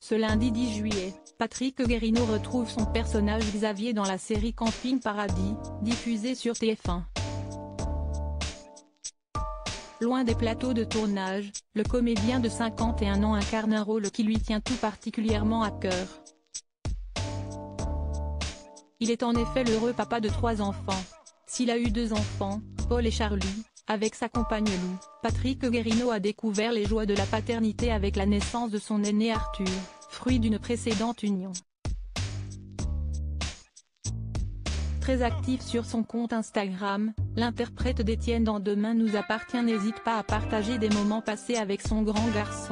Ce lundi 10 juillet, Patrick Guérisno retrouve son personnage Xavier dans la série Camping Paradis, diffusée sur TF1. Loin des plateaux de tournage, le comédien de 51 ans incarne un rôle qui lui tient tout particulièrement à cœur. Il est en effet l'heureux papa de 3 enfants. S'il a eu 2 enfants, Paul et Charlie, avec sa compagne Lou, Patrick Guérisno a découvert les joies de la paternité avec la naissance de son aîné Arthur, fruit d'une précédente union. Très actif sur son compte Instagram, l'interprète d'Étienne dans Demain nous appartient n'hésite pas à partager des moments passés avec son grand garçon.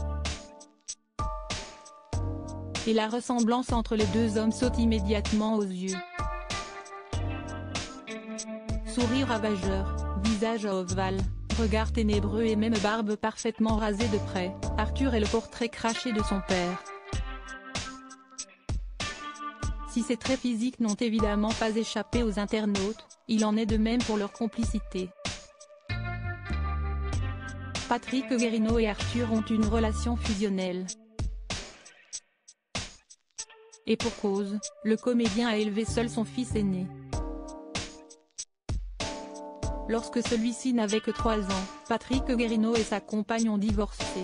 Et la ressemblance entre les 2 hommes saute immédiatement aux yeux. Sourire ravageur, visage ovale, regard ténébreux et même barbe parfaitement rasée de près, Arthur est le portrait craché de son père. Si ces traits physiques n'ont évidemment pas échappé aux internautes, il en est de même pour leur complicité. Patrick Guérisno et Arthur ont une relation fusionnelle. Et pour cause, le comédien a élevé seul son fils aîné. Lorsque celui-ci n'avait que 3 ans, Patrick Guérisno et sa compagne ont divorcé.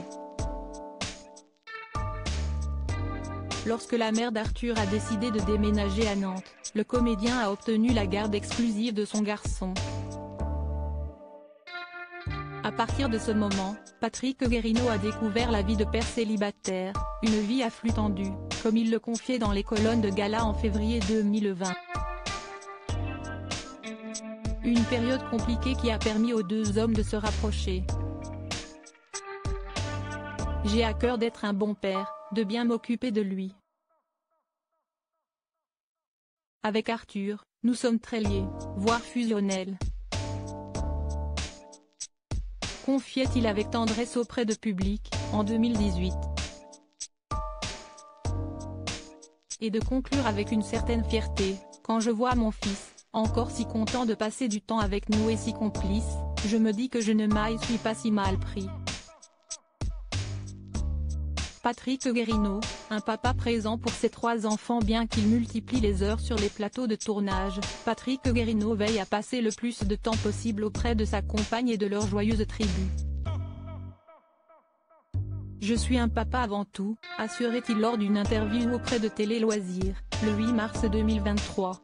Lorsque la mère d'Arthur a décidé de déménager à Nantes, le comédien a obtenu la garde exclusive de son garçon. À partir de ce moment, Patrick Guérisno a découvert la vie de père célibataire, une vie à flux tendu, comme il le confiait dans les colonnes de Gala en février 2020. Une période compliquée qui a permis aux 2 hommes de se rapprocher. J'ai à cœur d'être un bon père, de bien m'occuper de lui. Avec Arthur, nous sommes très liés, voire fusionnels. Confiait-il avec tendresse auprès de public, en 2018. Et de conclure avec une certaine fierté, quand je vois mon fils, encore si content de passer du temps avec nous et si complice, je me dis que je ne m'y suis pas si mal pris. Patrick Guérisno, un papa présent pour ses 3 enfants bien qu'il multiplie les heures sur les plateaux de tournage, Patrick Guérisno veille à passer le plus de temps possible auprès de sa compagne et de leur joyeuse tribu. Je suis un papa avant tout, assurait-il lors d'une interview auprès de Télé Loisirs, le 8 mars 2023.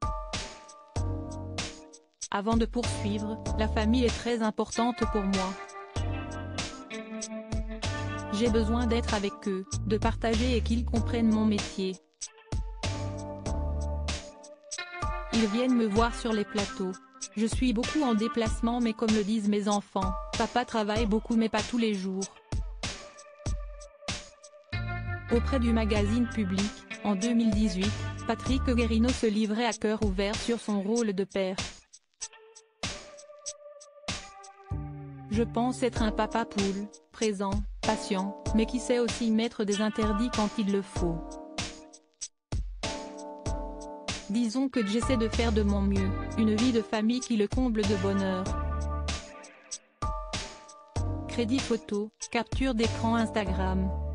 Avant de poursuivre, la famille est très importante pour moi. J'ai besoin d'être avec eux, de partager et qu'ils comprennent mon métier. Ils viennent me voir sur les plateaux. Je suis beaucoup en déplacement mais comme le disent mes enfants, papa travaille beaucoup mais pas tous les jours. Auprès du magazine Public, en 2018, Patrick Guérisno se livrait à cœur ouvert sur son rôle de père. Je pense être un papa poule, présent, patient, mais qui sait aussi mettre des interdits quand il le faut. Disons que j'essaie de faire de mon mieux, une vie de famille qui le comble de bonheur. Crédit photo, capture d'écran Instagram.